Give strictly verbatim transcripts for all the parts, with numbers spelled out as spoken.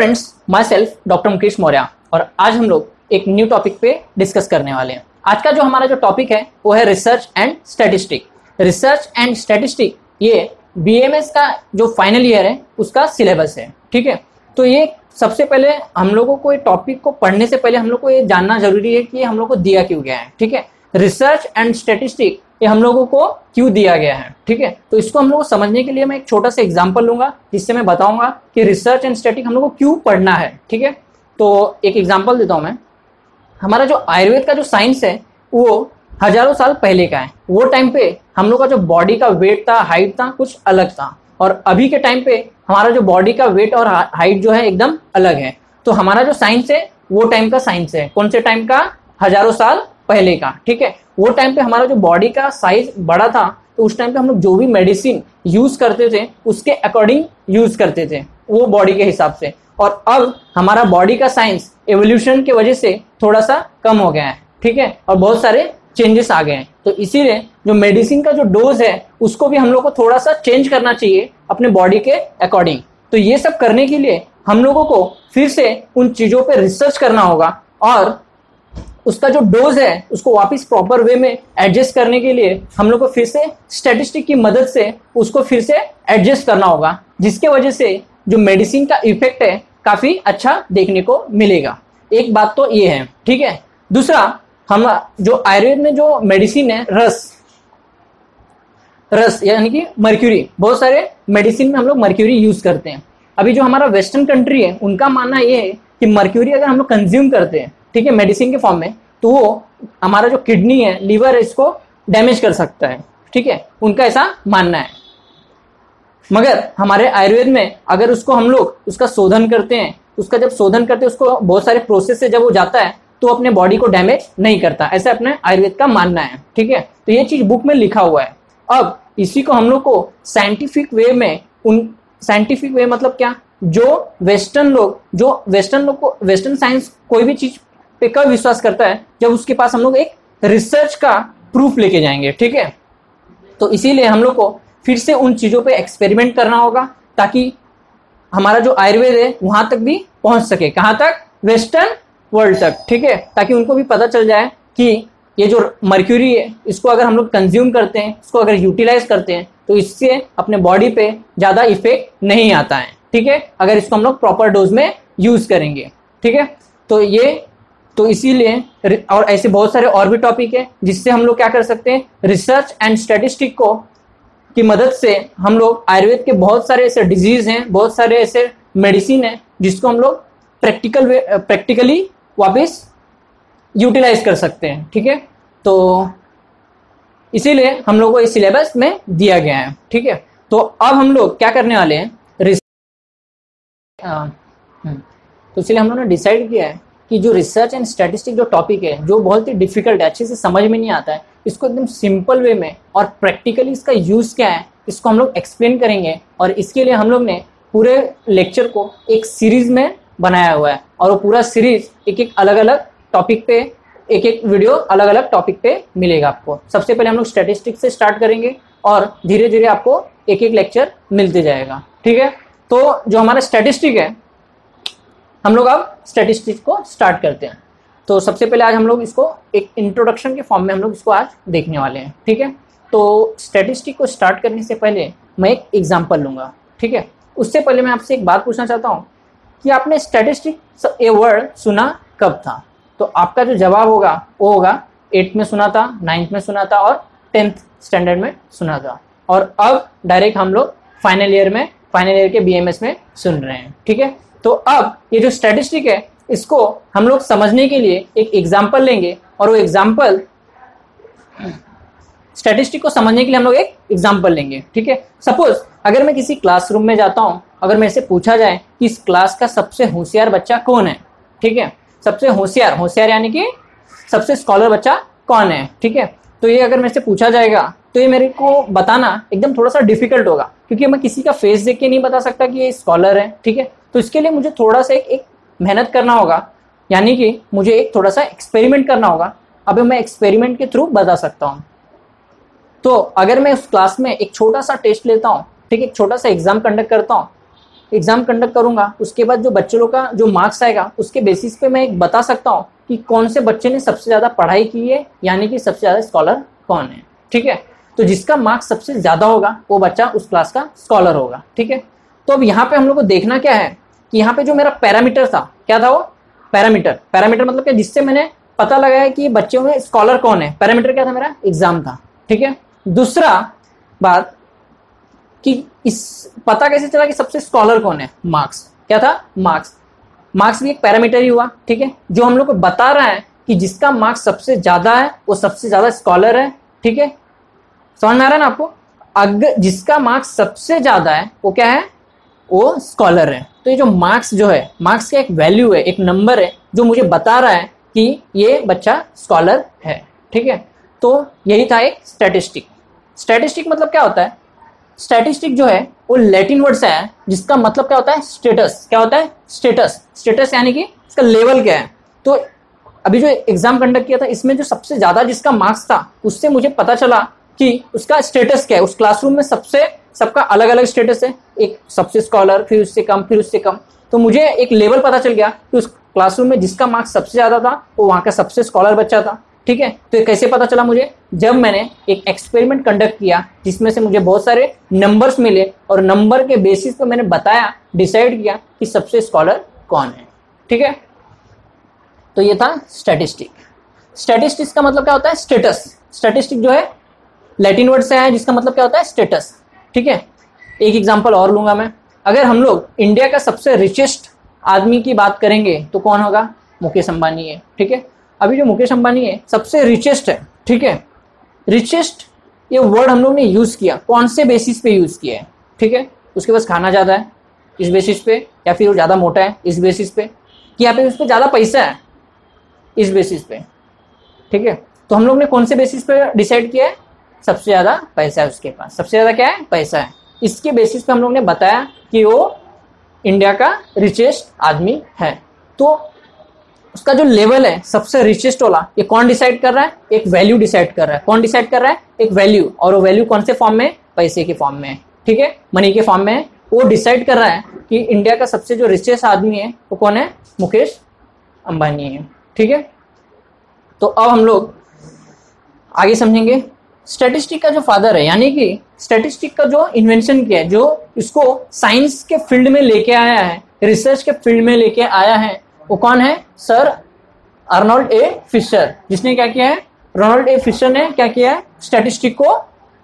Friends, myself doctor Mukesh Maurya और आज हम लोग एक न्यू टॉपिक पे डिस्कस करने वाले हैं। आज का जो हमारा जो टॉपिक है वो है research and statistic. Research and statistic ये बीएमएस का जो फाइनल ईयर है उसका सिलेबस है। ठीक है, तो ये सबसे पहले हम लोगों को ये टॉपिक को पढ़ने से पहले हम लोग को ये जानना जरूरी है कि ये हम लोग को दिया क्यों गया है। ठीक है, रिसर्च एंड स्टैटिस्टिक ये हम लोगों को क्यों दिया गया है। ठीक है, तो इसको हम लोग को समझने के लिए मैं एक छोटा सा एग्जांपल लूंगा जिससे मैं बताऊंगा कि रिसर्च एंड स्टैटिक हम लोग को क्यों पढ़ना है। ठीक है, तो एक एग्जांपल देता हूं मैं। हमारा जो आयुर्वेद का जो साइंस है वो हजारों साल पहले का है। वो टाइम पे हम लोग का जो बॉडी का वेट था, हाइट था, कुछ अलग था, और अभी के टाइम पे हमारा जो बॉडी का वेट और हाइट जो है एकदम अलग है। तो हमारा जो साइंस है वो टाइम का साइंस है। कौन से टाइम का? हजारों साल पहले का। ठीक है, वो टाइम पे हमारा जो बॉडी का साइज बड़ा था तो उस टाइम पे हम लोग जो भी मेडिसिन यूज करते थे उसके अकॉर्डिंग यूज करते थे, वो बॉडी के हिसाब से। और अब हमारा बॉडी का साइंस एवोल्यूशन की वजह से थोड़ा सा कम हो गया है। ठीक है, और बहुत सारे चेंजेस आ गए हैं, तो इसीलिए जो मेडिसिन का जो डोज है उसको भी हम लोग को थोड़ा सा चेंज करना चाहिए अपने बॉडी के अकॉर्डिंग। तो ये सब करने के लिए हम लोगों को फिर से उन चीजों पे रिसर्च करना होगा और उसका जो डोज है उसको वापस प्रॉपर वे में एडजस्ट करने के लिए हम लोग को फिर से स्टैटिस्टिक की मदद से उसको फिर से एडजस्ट करना होगा, जिसके वजह से जो मेडिसिन का इफेक्ट है काफी अच्छा देखने को मिलेगा। एक बात तो ये है। ठीक है, दूसरा, हम जो आयुर्वेद में जो मेडिसिन है रस रस यानी कि मर्क्यूरी, बहुत सारे मेडिसिन में हम लोग मर्क्यूरी यूज करते हैं। अभी जो हमारा वेस्टर्न कंट्री है उनका मानना ये है कि मर्क्यूरी अगर हम लोग कंज्यूम करते हैं, ठीक है, मेडिसिन के फॉर्म में, तो वो हमारा जो किडनी है, लीवर है, इसको डैमेज कर सकता है। ठीक है, उनका ऐसा मानना है। मगर हमारे आयुर्वेद में अगर उसको हम लोग उसका शोधन करते हैं, उसका जब शोधन करते हैं उसको बहुत सारे प्रोसेस से जब वो जाता है तो अपने बॉडी को डैमेज नहीं करता, ऐसा अपने आयुर्वेद का मानना है। ठीक है, तो ये चीज बुक में लिखा हुआ है। अब इसी को हम लोग को साइंटिफिक वे में, उन साइंटिफिक वे मतलब क्या, जो वेस्टर्न लोग जो वेस्टर्न लोग को वेस्टर्न साइंस कोई भी चीज पे कब विश्वास करता है, जब उसके पास हम लोग एक रिसर्च का प्रूफ लेके जाएंगे। ठीक है, तो इसीलिए हम लोग को फिर से उन चीजों पे एक्सपेरिमेंट करना होगा ताकि हमारा जो आयुर्वेद है वहां तक भी पहुंच सके। कहां तक? वेस्टर्न वर्ल्ड तक। ठीक है, ताकि उनको भी पता चल जाए कि ये जो मर्क्यूरी है इसको अगर हम लोग कंज्यूम करते हैं, इसको अगर यूटिलाइज करते हैं तो इससे अपने बॉडी पे ज्यादा इफेक्ट नहीं आता है। ठीक है, अगर इसको हम लोग प्रॉपर डोज में यूज करेंगे। ठीक है, तो ये तो इसीलिए, और ऐसे बहुत सारे और भी टॉपिक है जिससे हम लोग क्या कर सकते हैं, रिसर्च एंड स्टैटिस्टिक को की मदद से हम लोग आयुर्वेद के बहुत सारे ऐसे डिजीज हैं, बहुत सारे ऐसे मेडिसिन हैं जिसको हम लोग प्रैक्टिकल वे प्रैक्टिकली वापस यूटिलाइज कर सकते हैं। ठीक है, तो इसीलिए हम लोग को इस सिलेबस में दिया गया है। ठीक है, तो अब हम लोग क्या करने वाले हैं, तो इसलिए हम लोगों ने डिसाइड किया है कि जो रिसर्च एंड स्टैटिस्टिक जो टॉपिक है, जो बहुत ही डिफिकल्ट है, अच्छे से समझ में नहीं आता है, इसको एकदम सिंपल वे में और प्रैक्टिकली इसका यूज क्या है इसको हम लोग एक्सप्लेन करेंगे। और इसके लिए हम लोग ने पूरे लेक्चर को एक सीरीज में बनाया हुआ है और वो पूरा सीरीज एक एक अलग अलग टॉपिक पे, एक एक वीडियो अलग अलग टॉपिक पे मिलेगा आपको। सबसे पहले हम लोग स्टैटिस्टिक से स्टार्ट करेंगे और धीरे धीरे आपको एक एक लेक्चर मिलते जाएगा। ठीक है, तो जो हमारा स्टैटिस्टिक है, हम लोग अब स्टैटिस्टिक्स को स्टार्ट करते हैं। तो सबसे पहले आज हम लोग इसको एक इंट्रोडक्शन के फॉर्म में हम लोग इसको आज देखने वाले हैं। ठीक है, तो स्टैटिस्टिक को स्टार्ट करने से पहले मैं एक एग्जांपल लूंगा। ठीक है, उससे पहले मैं आपसे एक बात पूछना चाहता हूँ कि आपने स्टैटिस्टिक ये वर्ड सुना कब था? तो आपका जो जवाब होगा वो होगा एट्थ में सुना था, नाइन्थ में सुना था और टेंथ स्टैंडर्ड में सुना था, और अब डायरेक्ट हम लोग फाइनल ईयर में, फाइनल ईयर के बीएमएस में सुन रहे हैं। ठीक है, तो अब ये जो स्टैटिस्टिक है इसको हम लोग समझने के लिए एक एग्जांपल लेंगे, और वो एग्जांपल स्टैटिस्टिक को समझने के लिए हम लोग एक एग्जांपल लेंगे। ठीक है, सपोज अगर मैं किसी क्लासरूम में जाता हूँ, अगर मेरे से पूछा जाए कि इस क्लास का सबसे होशियार बच्चा कौन है, ठीक है, सबसे होशियार होशियार यानी कि सबसे स्कॉलर बच्चा कौन है, ठीक है, तो ये अगर मेरे से पूछा जाएगा तो ये मेरे को बताना एकदम थोड़ा सा डिफिकल्ट होगा, क्योंकि मैं किसी का फेस देख के नहीं बता सकता कि ये स्कॉलर है। ठीक है, तो इसके लिए मुझे थोड़ा सा एक, एक मेहनत करना होगा, यानी कि मुझे एक थोड़ा सा एक्सपेरिमेंट करना होगा। अभी मैं एक्सपेरिमेंट के थ्रू बता सकता हूँ। तो अगर मैं उस क्लास में एक छोटा सा टेस्ट लेता हूँ, ठीक है, एक छोटा सा एग्जाम कंडक्ट करता हूँ, एग्जाम कंडक्ट करूंगा, उसके बाद जो बच्चे लोग का जो मार्क्स आएगा उसके बेसिस पे मैं एक बता सकता हूँ कि कौन से बच्चे ने सबसे ज्यादा पढ़ाई की है, यानी कि सबसे ज्यादा स्कॉलर कौन है। ठीक है, तो जिसका मार्क्स सबसे ज्यादा होगा वो बच्चा उस क्लास का स्कॉलर होगा। ठीक है, तो अब यहाँ पे हम लोग को देखना क्या है कि यहाँ पे जो मेरा पैरामीटर था, क्या था वो पैरामीटर, पैरामीटर मतलब क्या, जिससे मैंने पता लगाया कि बच्चों में स्कॉलर कौन है। पैरामीटर क्या था, मेरा एग्जाम था। ठीक है, दूसरा बात कि इस पता कैसे चला कि सबसे स्कॉलर कौन है, मार्क्स। क्या था, मार्क्स। मार्क्स भी एक पैरामीटर ही हुआ। ठीक है, जो हम लोग को बता रहा है कि जिसका मार्क्स सबसे ज्यादा है वो सबसे ज्यादा स्कॉलर है। ठीक है, समझ में आ रहा है ना आपको। अगर जिसका मार्क्स सबसे ज्यादा है वो क्या है, वो स्कॉलर है। तो ये जो मार्क्स जो है, मार्क्स का एक वैल्यू है, एक नंबर है जो मुझे बता रहा है कि ये बच्चा स्कॉलर है। ठीक है, तो यही था एक स्टैटिस्टिक। स्टैटिस्टिक मतलब क्या होता है, स्टैटिस्टिक जो है वो लैटिन वर्ड से है जिसका मतलब क्या होता है, स्टेटस। क्या होता है, स्टेटस। स्टेटस यानी कि इसका लेवल क्या है। तो अभी जो एग्जाम कंडक्ट किया था इसमें जो सबसे ज्यादा जिसका मार्क्स था उससे मुझे पता चला कि उसका स्टेटस क्या है। उस क्लासरूम में सबसे सबका अलग अलग स्टेटस है, एक सबसे स्कॉलर, फिर उससे कम, फिर उससे कम। तो मुझे एक लेवल पता चल गया कि उस क्लासरूम में जिसका मार्क्स सबसे ज्यादा था वो वहाँ का सबसे स्कॉलर बच्चा था। ठीक है, तो ये कैसे पता चला मुझे, जब मैंने एक एक्सपेरिमेंट कंडक्ट किया जिसमें से मुझे बहुत सारे नंबर्स मिले और नंबर के बेसिस पे मैंने बताया, डिसाइड किया कि सबसे स्कॉलर कौन है। ठीक है, तो ये था स्टैटिस्टिक। स्टैटिस्टिक्स का मतलब क्या होता है, स्टेटस। स्टैटिस्टिक जो है लैटिन वर्ड से है जिसका मतलब क्या होता है, स्टेटस। ठीक है, एक एग्जांपल और लूंगा मैं। अगर हम लोग इंडिया का सबसे रिचेस्ट आदमी की बात करेंगे तो कौन होगा, मुकेश अंबानी है। ठीक है, अभी जो मुकेश अंबानी है सबसे रिचेस्ट है। ठीक है, रिचेस्ट ये वर्ड हम लोग ने यूज किया, कौन से बेसिस पे यूज किया है। ठीक है, उसके पास खाना ज्यादा है इस बेसिस पे, या फिर वो ज्यादा मोटा है इस बेसिस पे, कि यहाँ पे उस पर ज्यादा पैसा है इस बेसिस पे। ठीक है, तो हम लोग ने कौन से बेसिस पे डिसाइड किया है, सबसे ज्यादा पैसा है उसके पास, सबसे ज्यादा क्या है, पैसा है। इसके बेसिस पे हम लोग ने बताया कि वो इंडिया का रिचेस्ट आदमी है। तो उसका जो लेवल है सबसे रिचेस्ट वाला, ये कौन डिसाइड कर रहा है, एक वैल्यू डिसाइड कर रहा है। कौन डिसाइड कर रहा है, एक वैल्यू, और वो वैल्यू कौन से फॉर्म में, पैसे के फॉर्म में। ठीक है, मनी के फॉर्म में। वो डिसाइड कर रहा है कि इंडिया का सबसे जो रिचेस्ट आदमी है वो कौन है, मुकेश अंबानी है। ठीक है, तो अब हम लोग आगे समझेंगे स्टैटिस्टिक का जो फादर है, यानी कि स्टैटिस्टिक का जो इन्वेंशन किया है, जो इसको साइंस के फील्ड में लेके आया है, रिसर्च के फील्ड में लेके आया है, वो कौन है, सर अर्नोल्ड ए फिशर। जिसने क्या किया है, रोनाल्ड ए फिशर ने क्या किया है, स्टैटिस्टिक को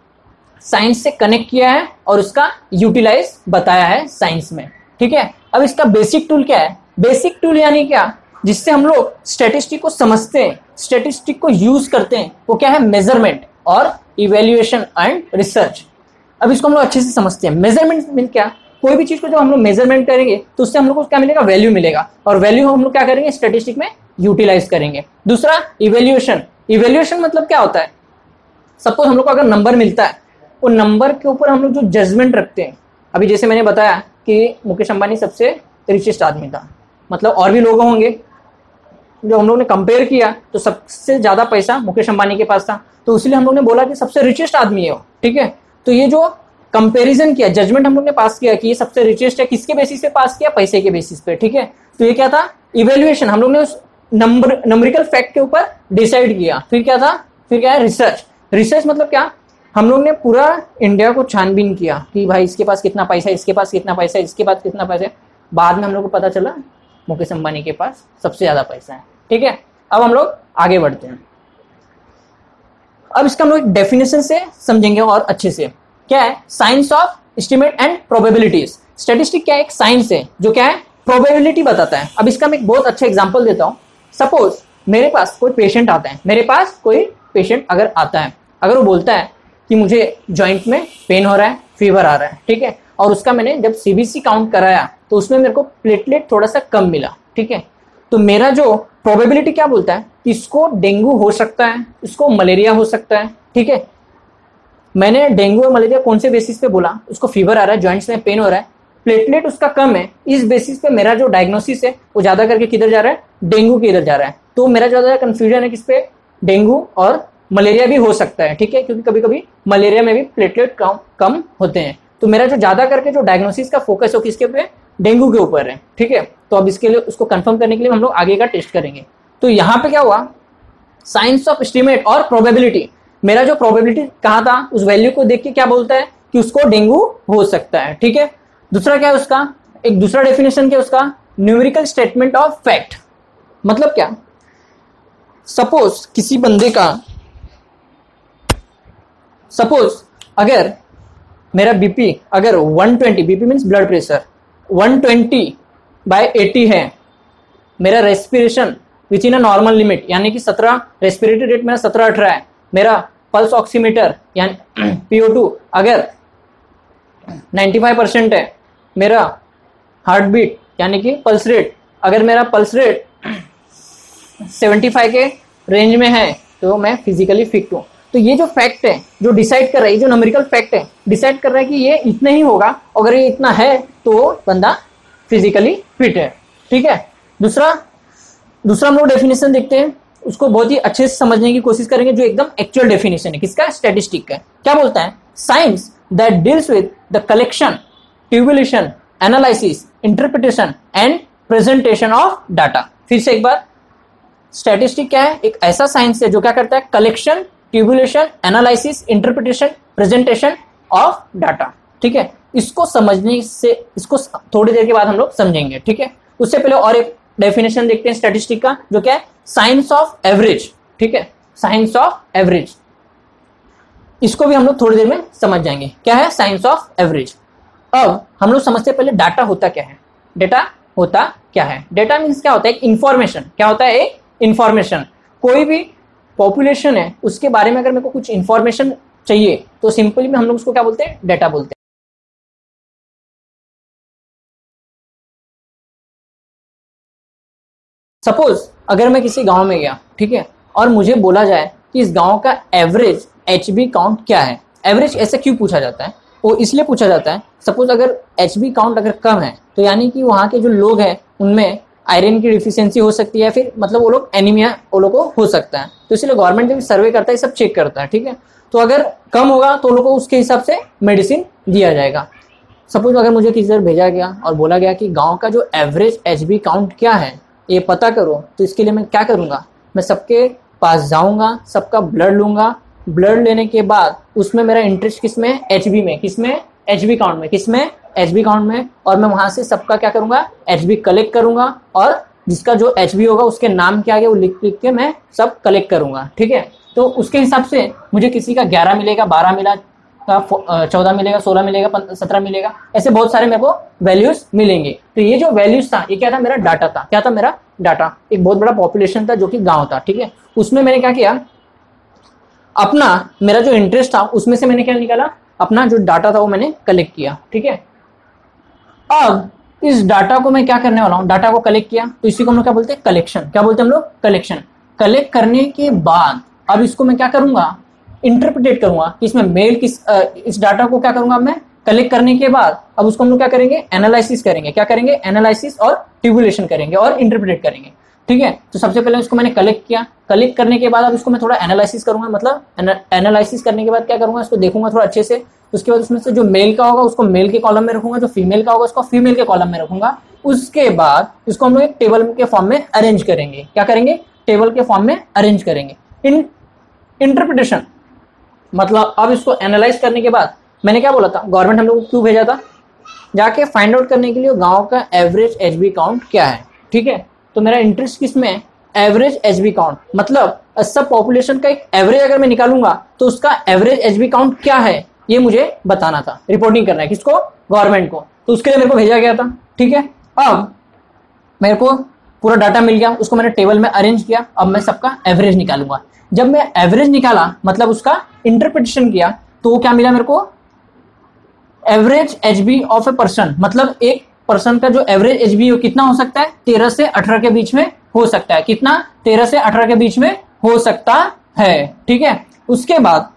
साइंस से कनेक्ट किया है और उसका यूटिलाइज बताया है साइंस में। ठीक है, अब इसका बेसिक टूल क्या है, बेसिक टूल यानी क्या, जिससे हम लोग स्टैटिस्टिक को समझते हैं, स्टैटिस्टिक को यूज करते हैं, वो क्या है, मेजरमेंट और इवैल्यूएशन एंड रिसर्च। अब इसको हम लोग अच्छे से समझते हैं। मेजरमेंट मीन क्या, कोई भी चीज को जब हम लोग मेजरमेंट करेंगे तो उससे हम लोग को क्या मिलेगा, वैल्यू मिलेगा, और वैल्यू हम लोग क्या करेंगे, स्टैटिस्टिक में यूटिलाइज करेंगे। दूसरा इवैल्यूएशन। इवैल्यूएशन मतलब क्या होता है, सपोज हम लोग को अगर नंबर मिलता है, वो नंबर के ऊपर हम लोग जो जजमेंट रखते हैं, अभी जैसे मैंने बताया कि मुकेश अंबानी सबसे रिचेस्ट आदमी था, मतलब और भी लोग होंगे जो हम लोग ने कंपेयर किया तो सबसे ज्यादा पैसा मुकेश अंबानी के पास था, तो इसलिए हम लोग ने बोला कि सबसे रिचेस्ट आदमी है वो। ठीक है, तो ये जो कंपैरिजन किया, जजमेंट हम लोग ने पास किया कि ये सबसे रिचेस्ट है, किसके बेसिस पे पास किया, पैसे के बेसिस पे। ठीक है, तो ये क्या था, इवैल्यूएशन। हम लोग ने उस नंबर नंबरिकल फैक्ट के ऊपर डिसाइड किया। फिर क्या था, फिर क्या है, रिसर्च। रिसर्च मतलब क्या, हम लोग ने पूरा इंडिया को छानबीन किया कि भाई इसके पास कितना पैसा है, इसके पास कितना पैसा है, इसके पास कितना पैसा है। बाद में हम लोग को पता चला मुकेश अंबानी के पास सबसे ज्यादा पैसा है। ठीक है, अब हम लोग आगे बढ़ते हैं। अब इसका हम लोग डेफिनेशन से समझेंगे और अच्छे से। क्या है, science of estimate and probabilities. Statistic क्या है, एक साइंस है जो क्या है, प्रोबेबिलिटी बताता है। अब इसका मैं एक बहुत अच्छा एग्जांपल देता हूं। सपोज मेरे पास कोई पेशेंट आता है, मेरे पास कोई पेशेंट अगर आता है, अगर वो बोलता है कि मुझे जॉइंट में पेन हो रहा है, फीवर आ रहा है, ठीक है, और उसका मैंने जब सीबीसी काउंट कराया तो उसमें मेरे को प्लेटलेट थोड़ा सा कम मिला। ठीक है, तो मेरा जो प्रोबेबिलिटी क्या बोलता है, इसको डेंगू हो सकता है, इसको मलेरिया हो सकता है। ठीक है, मैंने डेंगू और मलेरिया कौन से बेसिस पे बोला, उसको फीवर आ रहा है, जॉइंट्स में पेन हो रहा है, प्लेटलेट उसका कम है, इस बेसिस पे मेरा जो डायग्नोसिस है वो ज्यादा करके किधर जा रहा है, डेंगू के इधर जा रहा है। तो मेरा ज्यादा कंफ्यूजन है किस पे, डेंगू और मलेरिया भी हो सकता है। ठीक है, क्योंकि कभी कभी मलेरिया में भी प्लेटलेट कम कम होते हैं। तो मेरा जो ज्यादा करके जो डायग्नोसिस का फोकस हो किसके पे, डेंगू के ऊपर है, ठीक है। तो अब इसके लिए उसको कंफर्म करने के लिए हम लोग आगे का टेस्ट करेंगे। तो यहाँ पे क्या हुआ, साइंस ऑफ एस्टिमेट और प्रोबेबिलिटी, मेरा जो प्रोबेबिलिटी कहा था उस वैल्यू को देख के क्या बोलता है कि उसको डेंगू हो सकता है, ठीक है। दूसरा क्या है उसका, एक दूसरा डेफिनेशन क्या है उसका, न्यूमेरिकल स्टेटमेंट ऑफ फैक्ट। मतलब क्या, सपोज किसी बंदे का, सपोज अगर मेरा बीपी अगर one twenty, BP means blood pressure, one twenty by eighty है, मेरा respiration which in a normal limit यानी कि सत्रह, रेस्पिरेटरी रेट मेरा सत्रह अठारह है, मेरा पल्स ऑक्सीमीटर यानी पी ओ टू अगर पचानवे परसेंट है, मेरा हार्ट बीट यानी कि पल्स रेट अगर मेरा पल्स रेट पचहत्तर के रेंज में है तो मैं फिजिकली फिट हूँ। तो ये जो फैक्ट है जो डिसाइड कर रहा है, ये जो न्यूमेरिकल फैक्ट है डिसाइड कर रहा है कि ये इतना ही होगा, अगर ये इतना है तो बंदा फिजिकली फिट है, ठीक है। दूसरा दूसरा हम लोग डेफिनेशन देखते हैं, उसको बहुत ही अच्छे से समझने की कोशिश करेंगे, जो एकदम एक्चुअल डेफिनेशन है किसका, स्टैटिस्टिक का। क्या बोलता है, science that deals with the collection, tabulation, analysis, interpretation and presentation of data. फिर से एक बार, स्टैटिस्टिक क्या है, एक ऐसा साइंस है जो क्या करता है, collection, tabulation, analysis, interpretation, presentation of data, ठीक है। इसको समझने से, इसको थोड़ी देर के बाद हम लोग समझेंगे, ठीक है। उससे पहले और एक डेफिनेशन देखते हैं स्टैटिस्टिक का, जो क्या है, साइंस ऑफ एवरेज, ठीक है, साइंस ऑफ एवरेज। इसको भी हम लोग थोड़ी देर में समझ जाएंगे, क्या है साइंस ऑफ एवरेज। अब हम लोग समझते पहले डाटा होता क्या है। डेटा होता क्या है, डेटा मीन्स क्या होता है, एक इंफॉर्मेशन। क्या होता है, एक इंफॉर्मेशन। कोई भी पॉपुलेशन है उसके बारे में अगर मेरे को कुछ इंफॉर्मेशन चाहिए तो सिंपली में हम लोग उसको क्या बोलते हैं, डेटा बोलते हैं। सपोज अगर मैं किसी गांव में गया, ठीक है, और मुझे बोला जाए कि इस गांव का एवरेज एच बी काउंट क्या है। एवरेज ऐसे क्यों पूछा जाता है, वो इसलिए पूछा जाता है, सपोज अगर एच बी काउंट अगर कम है तो यानी कि वहाँ के जो लोग हैं उनमें आयरन की डिफिशियंसी हो सकती है, फिर मतलब वो लोग एनीमिया वो लोग को हो सकता है। तो इसलिए गवर्नमेंट जब सर्वे करता है सब चेक करता है, ठीक है। तो अगर कम होगा तो लोगों को उसके हिसाब से मेडिसिन दिया जाएगा। सपोज अगर मुझे किसी जगह भेजा गया और बोला गया कि गांव का जो एवरेज एच बी काउंट क्या है ये पता करो, तो इसके लिए मैं क्या करूँगा, मैं सबके पास जाऊँगा, सबका ब्लड लूँगा, ब्लड लेने के बाद उसमें मेरा इंटरेस्ट किस में, एच बी में, किस में, एच बी काउंट में, किस में, एच बी काउंट में। और मैं वहाँ से सबका क्या करूँगा, एच बी कलेक्ट करूँगा, और जिसका जो एच बी होगा उसके नाम क्या आगे वो लिख लिख के मैं सब कलेक्ट करूँगा, ठीक है। तो उसके हिसाब से मुझे किसी का ग्यारह मिलेगा, बारह मिला, चौदह मिलेगा, सोलह मिलेगा, सत्रह मिलेगा, ऐसे बहुत सारे मेरे को वैल्यूज मिलेंगे। तो ये जो वैल्यूज था ये क्या था, मेरा डाटा था। क्या था, मेरा डाटा। एक बहुत बड़ा पॉपुलेशन था जो कि गांव था, ठीक है। उसमें मैंने क्या किया, अपना मेरा जो इंटरेस्ट था उसमें से मैंने क्या निकाला, अपना जो डाटा था वो मैंने कलेक्ट किया, ठीक है। अब इस डाटा को मैं क्या करने वाला हूँ, डाटा को कलेक्ट किया तो इसी को हम लोग क्या बोलते हैं, कलेक्शन। क्या बोलते हैं हम लोग, कलेक्शन। कलेक्ट करने के बाद अब इसको मैं क्या करूंगा, इंटरप्रिटेट करूंगा कि इसमें मेल किस, इस डाटा को क्या करूंगा मैं, कलेक्ट करने के बाद अब उसको हम लोग क्या करेंगे, एनालिसिस करेंगे। क्या करेंगे, एनालिसिस और ट्यूबुलेशन करेंगे और इंटरप्रिटेट करेंगे, ठीक है। तो सबसे पहले उसको मैंने कलेक्ट किया, कलेक्ट करने के बाद अब इसको मैं थोड़ा एनालिसिस करूंगा, मतलब एनालिसिस करने के बाद क्या करूंगा, इसको देखूंगा थोड़ा अच्छे से। उसके बाद उसमें से जो मेल का होगा उसको मेल के कॉलम में रखूंगा, जो फीमेल का होगा उसको फीमेल के कॉलम में रखूंगा। उसके बाद इसको हम लोग एक टेबल के फॉर्म में अरेंज करेंगे। क्या करेंगे, टेबल के फॉर्म में अरेंज करेंगे। इन इंटरप्रिटेशन मतलब अब इसको एनालाइज करने के बाद मैंने क्या बोला था, गवर्नमेंट हम लोग को क्यों भेजा था, जाके फाइंड आउट करने के लिए गांव का एवरेज एच बी काउंट क्या है, ठीक है। तो मेरा इंटरेस्ट किस में, एवरेज एच बी काउंट, मतलब सब पॉपुलेशन का एक एवरेज अगर मैं निकालूंगा तो उसका एवरेज एच बी काउंट क्या है ये मुझे बताना था, रिपोर्टिंग करना है किसको, गवर्नमेंट को। तो उसके लिए मेरे को भेजा गया था, ठीक है। अब मेरे को पूरा डाटा मिल गया, उसको मैंने टेबल में अरेंज किया। अब मैं सबका एवरेज निकालूंगा। जब मैं एवरेज निकाला मतलब उसका इंटरप्रिटेशन किया तो वो क्या मिला मेरे को, average H B of a person, मतलब एक पर्सन का जो एवरेज एच बी कितना हो सकता है, तेरह से अठारह के बीच में हो सकता है। कितना, तेरह से अठारह के बीच में हो सकता है, ठीक है। उसके बाद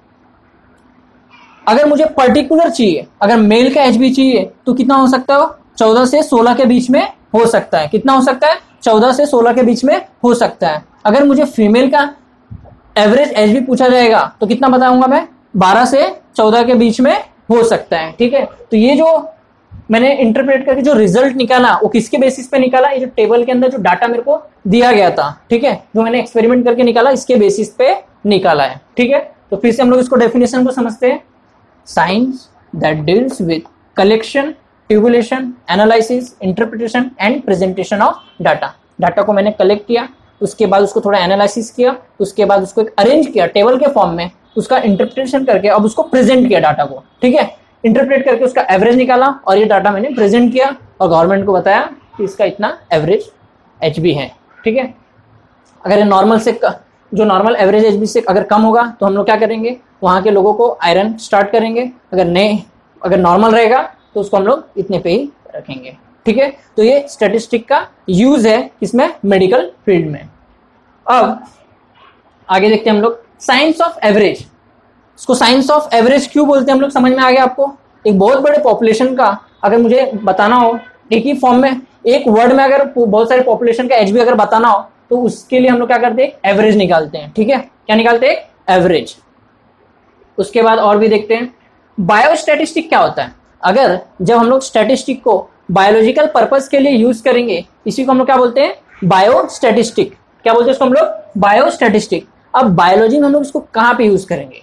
अगर मुझे पर्टिकुलर चाहिए, अगर मेल का एच बी चाहिए तो कितना हो सकता है, चौदह से सोलह के बीच में हो सकता है। कितना हो सकता है, चौदह से सोलह के बीच में हो सकता है। अगर मुझे फीमेल का एवरेज एच बी पूछा जाएगा तो कितना बताऊंगा मैं, बारह से चौदह के बीच में हो सकता है। ठीक है, तो ये जो मैंने इंटरप्रेट करके जो रिजल्ट निकाला वो किसके बेसिस पे निकाला, ये जो टेबल के अंदर जो डाटा मेरे को दिया गया था, ठीक है, जो मैंने एक्सपेरिमेंट करके निकाला इसके बेसिस पे निकाला है। ठीक है, तो फिर से हम लोग इसको डेफिनेशन को समझते हैं। Science that deals with collection, tabulation, analysis, interpretation and presentation of data. Data को मैंने कलेक्ट किया, उसके बाद उसको थोड़ा एनालिसिस किया, उसके बाद उसको एक अरेंज किया टेबल के फॉर्म में, उसका इंटरप्रिटेशन करके अब उसको प्रेजेंट किया डाटा को। ठीक है, इंटरप्रेट करके उसका एवरेज निकाला और ये डाटा मैंने प्रेजेंट किया और गवर्नमेंट को बताया कि इसका इतना एवरेज एचबी है। ठीक है, अगर नॉर्मल से जो नॉर्मल एवरेज एचबी से अगर कम होगा तो हम लोग क्या करेंगे, वहाँ के लोगों को आयरन स्टार्ट करेंगे, अगर नहीं अगर नॉर्मल रहेगा तो उसको हम लोग इतने पे ही रखेंगे। ठीक है, तो ये स्टैटिस्टिक का यूज है इसमें मेडिकल फील्ड में। अब आगे देखते हैं हम लोग साइंस ऑफ एवरेज। इसको साइंस ऑफ एवरेज क्यों बोलते हैं हम लोग, समझ में आ गया आपको। एक बहुत बड़े पॉपुलेशन का अगर मुझे बताना हो एक ही फॉर्म में, एक वर्ड में अगर बहुत सारे पॉपुलेशन का एचबी अगर बताना हो तो उसके लिए हम लोग क्या करते हैं, एवरेज निकालते हैं। ठीक है, क्या निकालते हैं, एवरेज। उसके बाद और भी देखते हैं बायोस्टैटिस्टिक क्या होता है। अगर जब हम लोग स्टैटिस्टिक को बायोलॉजिकल पर्पस के लिए यूज करेंगे, इसी को हम लोग क्या बोलते हैं, बायोस्टैटिस्टिक। क्या बोलते हैं इसको हम लोग, बायोस्टैटिस्टिक। अब बायोलॉजी में हम लोग इसको कहाँ पे यूज करेंगे,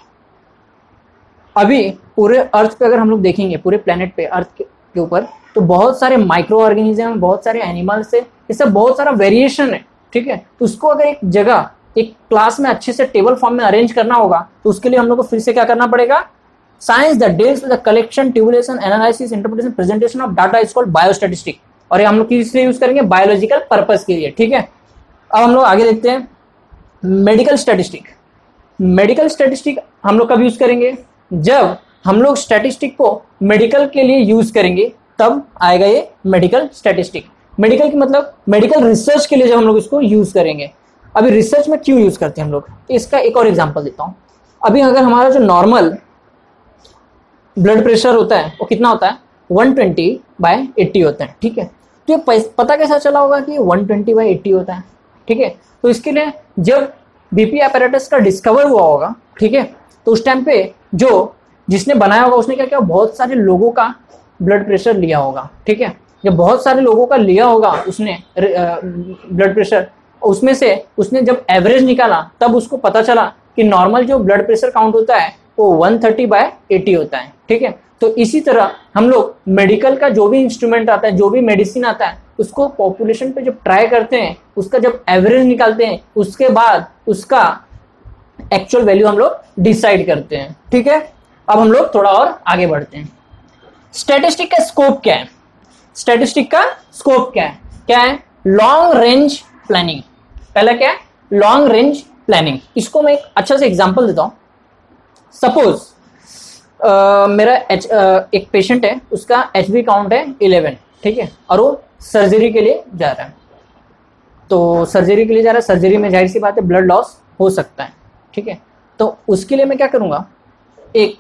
अभी पूरे अर्थ पे अगर हम लोग देखेंगे, पूरे प्लेनेट पे अर्थ के ऊपर, तो बहुत सारे माइक्रो ऑर्गेनिज्म, बहुत सारे एनिमल्स है, इससे बहुत सारा वेरिएशन है। ठीक है, तो उसको अगर एक जगह एक क्लास में अच्छे से टेबल फॉर्म में अरेंज करना होगा तो उसके लिए हम लोग को फिर से क्या करना पड़ेगा, science that deals with the collection, tabulation, analysis, interpretation, presentation of data is called biostatistic. और ये हम लोग किस लिए यूज करेंगे, बायोलॉजिकल पर्पस के लिए। ठीक है, अब हम लोग आगे देखते हैं मेडिकल स्टैटिस्टिक। मेडिकल स्टैटिस्टिक हम लोग कब यूज करेंगे, जब हम लोग स्टैटिस्टिक को मेडिकल के लिए यूज करेंगे तब आएगा ये मेडिकल स्टैटिस्टिक। मेडिकल की मतलब मेडिकल रिसर्च के लिए जब हम लोग इसको यूज करेंगे। अभी रिसर्च में क्यों यूज करते हैं हम लोग, इसका एक और एग्जांपल देता हूँ। अभी अगर हमारा जो नॉर्मल ब्लड प्रेशर होता है वो कितना होता है, वन ट्वेंटी बाय एट्टी होता है। ठीक है, तो ये पता कैसा चला होगा कि वन ट्वेंटी बाय एट्टी होता है। ठीक है, तो इसके लिए जब बीपी अपैरेटस का डिस्कवर हुआ होगा, ठीक है, तो उस टाइम पे जो जिसने बनाया होगा उसने क्या किया, बहुत सारे लोगों का ब्लड प्रेशर लिया होगा। ठीक है, जब बहुत सारे लोगों का लिया होगा उसने ब्लड प्रेशर, उसमें से उसने जब एवरेज निकाला तब उसको पता चला कि नॉर्मल जो ब्लड प्रेशर काउंट होता है वो वन थर्टी बाय एटी होता है। ठीक है, तो इसी तरह हम लोग मेडिकल का जो भी इंस्ट्रूमेंट आता है, जो भी मेडिसिन आता है, उसको पॉपुलेशन पे जब ट्राई करते हैं, उसका जब एवरेज निकालते हैं, उसके बाद उसका एक्चुअल वैल्यू हम लोग डिसाइड करते हैं। ठीक है, अब हम लोग थोड़ा और आगे बढ़ते हैं। स्टैटिस्टिक का स्कोप क्या है, स्टैटिस्टिक का स्कोप क्या है, क्या है, लॉन्ग रेंज प्लानिंग। पहला क्या है, लॉन्ग रेंज प्लानिंग। इसको मैं एक अच्छा सा एग्जांपल देता हूं। सपोज uh, मेरा एच uh, एक पेशेंट है, उसका एच बी काउंट है इलेवन। ठीक है, और वो सर्जरी के लिए जा रहा है। तो सर्जरी के लिए जा रहा है, सर्जरी में जाहिर सी बात है ब्लड लॉस हो सकता है। ठीक है, तो उसके लिए मैं क्या करूंगा, एक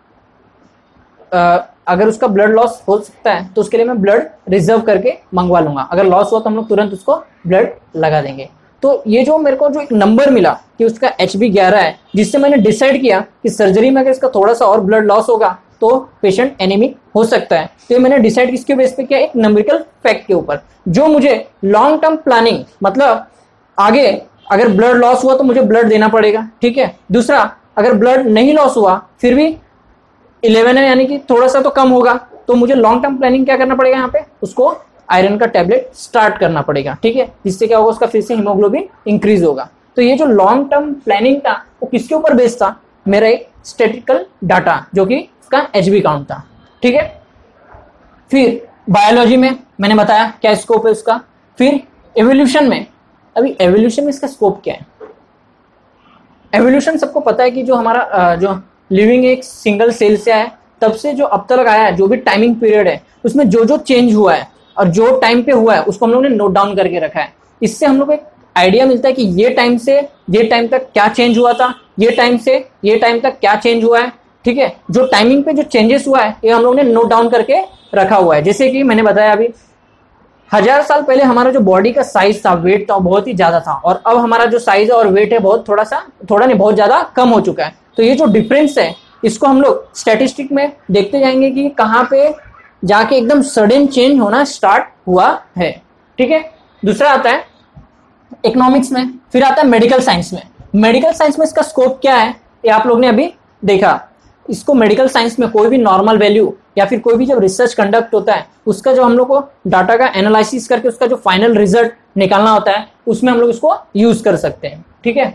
uh, अगर उसका ब्लड लॉस हो सकता है तो उसके लिए मैं ब्लड रिजर्व करके मंगवा लूंगा। अगर लॉस हुआ तो हम लोग तुरंत उसको ब्लड लगा देंगे। तो ये जो मेरे को जो एक नंबर मिला कि उसका एच बी ग्यारह है, जिससे मैंने डिसाइड किया कि सर्जरी में अगर इसका थोड़ा सा और ब्लड लॉस होगा तो पेशेंट एनीमिक हो सकता है। तो ये मैंने डिसाइड किसके बेस पे किया, एक न्यूमेरिकल फैक्ट के ऊपर, जो मुझे लॉन्ग टर्म प्लानिंग, मतलब आगे अगर ब्लड लॉस हुआ तो मुझे ब्लड देना पड़ेगा। ठीक है, दूसरा अगर ब्लड नहीं लॉस हुआ फिर भी इलेवन है, यानी कि थोड़ा सा तो कम होगा, तो मुझे लॉन्ग टर्म प्लानिंग क्या करना पड़ेगा, यहाँ पे उसको आयरन का टैबलेट स्टार्ट करना पड़ेगा। ठीक है, जिससे क्या होगा, उसका फिर से हीमोग्लोबिन इंक्रीज होगा। तो ये जो लॉन्ग टर्म प्लानिंग था वो किसके ऊपर बेस्ड था, मेरा एक स्टैटिस्टिकल डाटा जो कि उसका एचबी काउंट था। ठीक है, फिर बायोलॉजी में मैंने बताया क्या स्कोप है उसका। फिर एवोल्यूशन में, अभी एवोल्यूशन में इसका स्कोप क्या है। एवोल्यूशन सबको पता है कि जो हमारा जो लिविंग एक सिंगल सेल से आया तब से जो अब तक आया है, जो भी टाइमिंग पीरियड है उसमें जो जो चेंज हुआ है और जो टाइम पे हुआ है उसको हम लोग ने नोट डाउन करके रखा है। इससे हम लोग को एक आइडिया मिलता है कि ये टाइम से ये टाइम तक क्या चेंज हुआ था, ये टाइम से ये टाइम तक क्या चेंज हुआ है। ठीक है, जो टाइमिंग पे जो चेंजेस हुआ है ये हम लोग ने नोट डाउन करके रखा हुआ है। जैसे कि मैंने बताया अभी हजार साल पहले हमारा जो बॉडी का साइज था, वेट था, बहुत ही ज्यादा था, और अब हमारा जो साइज है और वेट है बहुत थोड़ा सा, थोड़ा नहीं बहुत ज्यादा कम हो चुका है। तो ये जो डिफरेंस है इसको हम लोग स्टैटिस्टिक में देखते जाएंगे कि कहाँ पे जाके एकदम सडन चेंज होना स्टार्ट हुआ है। ठीक है, दूसरा आता है इकोनॉमिक्स में, फिर आता है मेडिकल साइंस में। मेडिकल साइंस में इसका स्कोप क्या है ये आप लोग ने अभी देखा। इसको मेडिकल साइंस में कोई भी नॉर्मल वैल्यू या फिर कोई भी जब रिसर्च कंडक्ट होता है उसका जो हम लोग को डाटा का एनालिसिस करके उसका जो फाइनल रिजल्ट निकालना होता है उसमें हम लोग इसको यूज कर सकते हैं। ठीक है,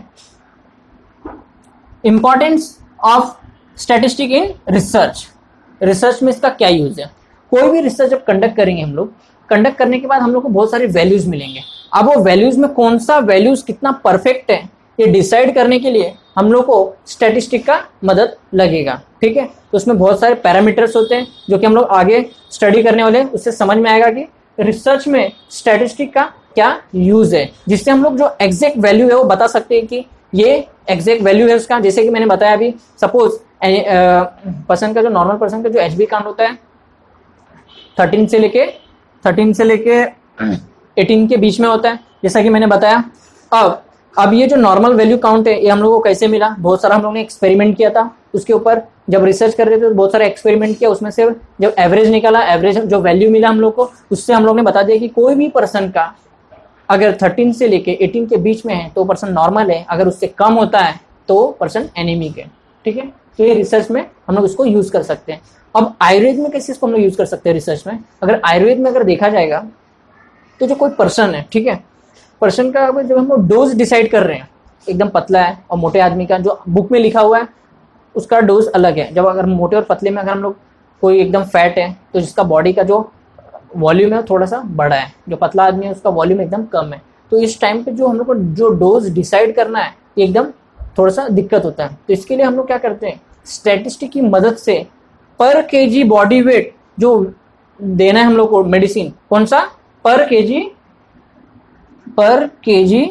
importance of statistic in research. Research में इसका क्या यूज है? कोई भी रिसर्च जब कंडक्ट करेंगे हम लोग, कंडक्ट करने के बाद हम लोग को बहुत सारे वैल्यूज मिलेंगे। अब वो वैल्यूज में कौन सा वैल्यूज कितना परफेक्ट है ये डिसाइड करने के लिए हम लोग को स्टैटिस्टिक का मदद लगेगा। ठीक है, तो उसमें बहुत सारे पैरामीटर्स होते हैं जो कि हम लोग आगे स्टडी करने वाले हैं, उससे समझ में आएगा कि रिसर्च में स्टैटिस्टिक का क्या यूज है, जिससे हम लोग जो एग्जैक्ट वैल्यू है वो बता सकते हैं कि ये एग्जैक्ट वैल्यू है उसका। जैसे कि मैंने बताया अभी, सपोज पर्सन का जो नॉर्मल पर्सन का जो एच बी काउंट होता है थर्टीन से लेके थर्टीन से लेके एटीन के बीच में होता है, जैसा कि मैंने बताया। अब अब ये जो नॉर्मल वैल्यू काउंट है ये हम लोगों को कैसे मिला? बहुत सारा हम लोगों ने एक्सपेरिमेंट किया था उसके ऊपर। जब रिसर्च कर रहे थे तो बहुत सारा एक्सपेरिमेंट किया, उसमें से जब एवरेज निकाला, एवरेज जो वैल्यू मिला हम लोग को, उससे हम लोग ने बता दिया कि कोई भी पर्सन का अगर थर्टीन से लेके एटीन के बीच में है तो पर्सन नॉर्मल है, अगर उससे कम होता है तो पर्सन एनीमिक है। ठीक है, तो ये रिसर्च में हम लोग इसको यूज कर सकते हैं। अब आयुर्वेद में कैसे इसको हम लोग यूज कर सकते हैं रिसर्च में? अगर आयुर्वेद में अगर देखा जाएगा तो जो कोई पर्सन है, ठीक है, पर्सन का जब हम लोग डोज डिसाइड कर रहे हैं, एकदम पतला है और मोटे आदमी का जो बुक में लिखा हुआ है उसका डोज अलग है। जब अगर मोटे और पतले में अगर हम लोग कोई एकदम फैट है तो जिसका बॉडी का जो वॉल्यूम है थोड़ा सा बड़ा है, जो पतला आदमी है उसका वॉल्यूम एकदम कम है, तो इस टाइम पे जो हम लोग को जो डोज डिसाइड करना है ये एकदम थोड़ा सा दिक्कत होता है। तो इसके लिए हम लोग क्या करते हैं, स्टैटिस्टिक की मदद से पर केजी बॉडी वेट जो देना है हम लोग को मेडिसिन, कौन सा? पर केजी पर केजी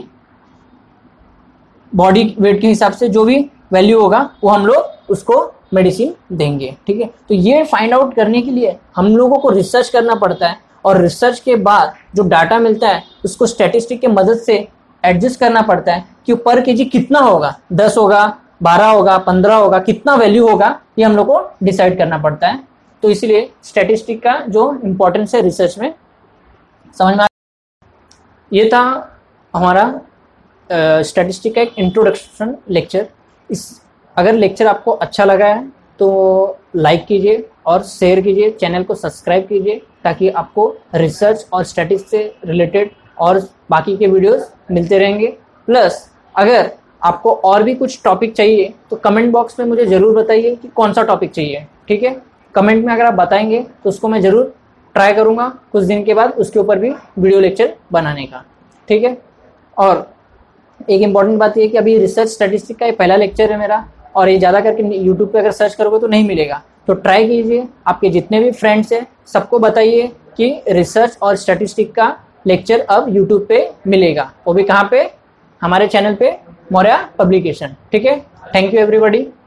बॉडी वेट के हिसाब से जो भी वैल्यू होगा वो हम लोग उसको मेडिसिन देंगे। ठीक है, तो ये फाइंड आउट करने के लिए हम लोगों को रिसर्च करना पड़ता है, और रिसर्च के बाद जो डाटा मिलता है उसको स्टैटिस्टिक के मदद से एडजस्ट करना पड़ता है कि पर केजी कितना होगा, दस होगा, बारह होगा, पंद्रह होगा, कितना वैल्यू होगा ये हम लोग को डिसाइड करना पड़ता है। तो इसलिए स्टैटिस्टिक का जो इम्पोर्टेंस है रिसर्च में समझ में। ये था हमारा स्टैटिस्टिक uh, का एक इंट्रोडक्शन लेक्चर। इस अगर लेक्चर आपको अच्छा लगा है तो लाइक कीजिए और शेयर कीजिए, चैनल को सब्सक्राइब कीजिए ताकि आपको रिसर्च और स्टैटिस्टिक्स से रिलेटेड और बाकी के वीडियोस मिलते रहेंगे। प्लस अगर आपको और भी कुछ टॉपिक चाहिए तो कमेंट बॉक्स में मुझे ज़रूर बताइए कि कौन सा टॉपिक चाहिए। ठीक है, कमेंट में अगर आप बताएंगे तो उसको मैं ज़रूर ट्राई करूँगा कुछ दिन के बाद उसके ऊपर भी वीडियो लेक्चर बनाने का। ठीक है, और एक इम्पॉर्टेंट बात ये है कि अभी रिसर्च स्टैटिस्टिक का ये पहला लेक्चर है मेरा, और ये ज़्यादा करके यूट्यूब पे अगर सर्च करोगे तो नहीं मिलेगा। तो ट्राई कीजिए, आपके जितने भी फ्रेंड्स हैं सबको बताइए कि रिसर्च और स्टैटिस्टिक का लेक्चर अब यूट्यूब पे मिलेगा, वो भी कहाँ पे? हमारे चैनल पे, मौर्या पब्लिकेशन। ठीक है, थैंक यू एवरीबॉडी।